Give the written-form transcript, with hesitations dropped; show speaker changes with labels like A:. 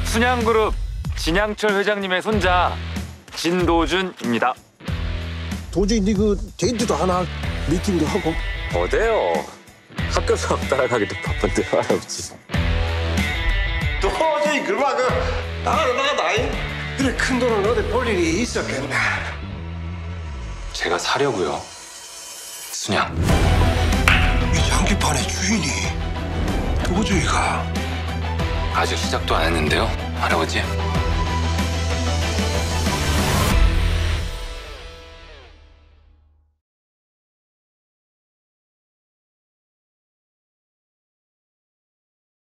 A: 순양그룹 진양철 회장님의 손자 진도준입니다.
B: 도저히 그 데이트도 하나 미팅도 하고.
A: 어때요? 학교 수업 따라가기도 바쁜데 할아버지.
B: 도저히 그만 나가다잉. 그래 큰 돈은 어디 볼 일이 있었겠나.
A: 제가 사려고요. 순양.
B: 이 장기판의 주인이 도저히가.
A: 아직 시작도 안 했는데요, 할아버지.